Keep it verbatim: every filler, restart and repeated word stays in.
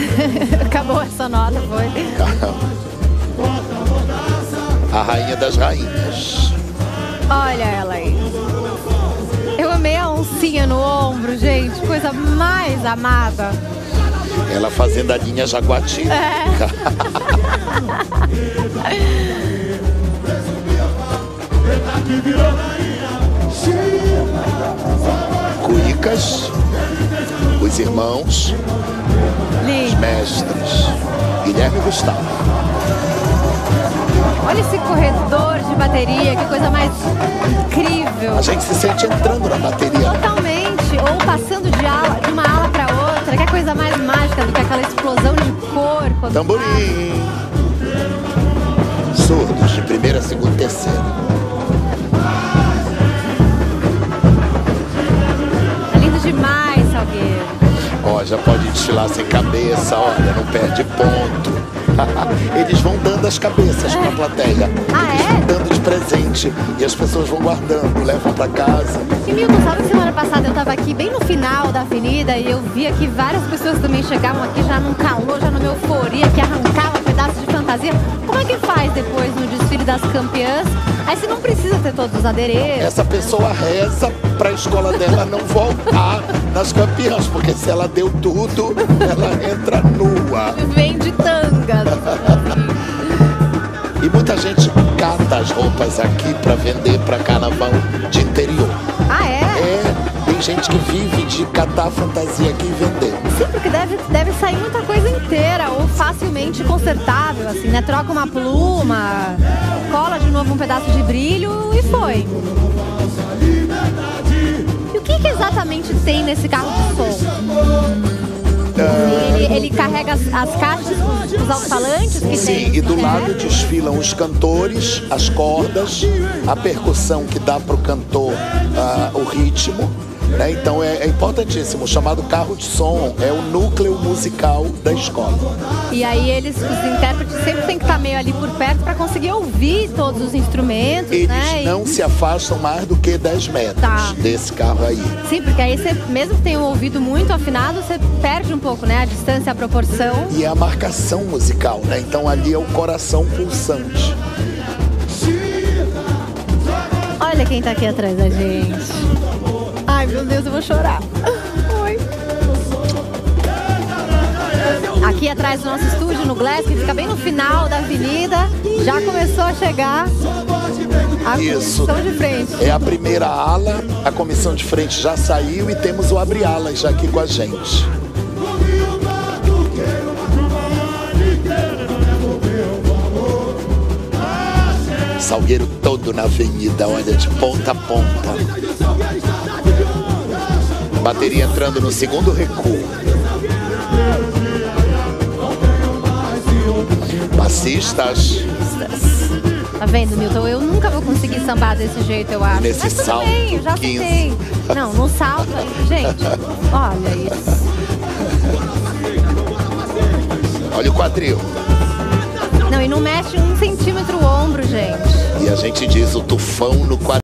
Acabou essa nota, foi? A rainha das rainhas. Olha ela aí. Eu amei a oncinha no ombro, gente. Coisa mais amada. Ela fazendo a linha Jaguati. É. Cuicas, os irmãos, Lindo. os mestres, Guilherme e Gustavo. Olha esse corredor de bateria, que coisa mais incrível. A gente se sente entrando na bateria. Totalmente, ou passando de, ala, de uma ala para outra, que é coisa mais mágica do que aquela explosão de cor. Tamborim. Surdos de primeira, segunda e terceira. É lindo demais, Salgueiro. Ó, já pode desfilar sem cabeça, olha, não perde ponto. Eles vão dando as cabeças pra plateia. Ah, Eles é? vão dando de presente e as pessoas vão guardando, levam pra casa. E Milton, sabe que semana passada eu tava aqui bem no final da avenida e eu via que várias pessoas também chegavam aqui já num calor, já numa euforia, que arrancava pedaços de fantasia. Como é que faz depois no desfile das campeãs? Aí você não precisa ter todos os adereços. Essa pessoa reza pra escola dela não voltar nas campeãs, porque se ela deu tudo, ela entra nua. Vem de tangas. E muita gente cata as roupas aqui pra vender pra carnaval de interior. Ah, é? É, tem gente que vive de catar fantasia aqui e vender. Sim, porque deve, deve sair muita coisa inteira ou facilmente consertável, assim, né? Troca uma pluma, cola de novo um pedaço de brilho e foi. E o que, que exatamente tem nesse carro de som? Ele, ele carrega as, as caixas, os, os alto-falantes que tem? Sim, e do É? lado desfilam os cantores, as cordas, a percussão que dá pro cantor ah, o ritmo. Né? Então é, é importantíssimo, o chamado carro de som é o núcleo musical da escola. E aí eles, os intérpretes sempre tem que estar meio ali por perto para conseguir ouvir todos os instrumentos, Eles né? não E... se afastam mais do que dez metros Tá. desse carro aí. Sim, porque aí você, mesmo que tenha um ouvido muito afinado, você perde um pouco, né? A distância, a proporção. E é a marcação musical, né? Então ali é o coração pulsante. Olha quem tá aqui atrás da gente. Ai, meu Deus, eu vou chorar. Oi. Aqui atrás do nosso estúdio, no Glass, que fica bem no final da avenida, já começou a chegar a Isso. comissão de frente. É a primeira ala, a comissão de frente já saiu e temos o abre-alas já aqui com a gente. Salgueiro todo na avenida, olha, de ponta a ponta. Bateria entrando no segundo recuo. Bassistas. Tá vendo, Milton? Eu nunca vou conseguir sambar desse jeito, eu acho. Nesse Mas tudo salto bem, eu já quinze. sei. Não, no salto, gente, olha isso. Olha o quadril. Não, e não mexe um centímetro o ombro, gente. E a gente diz o tufão no quadril.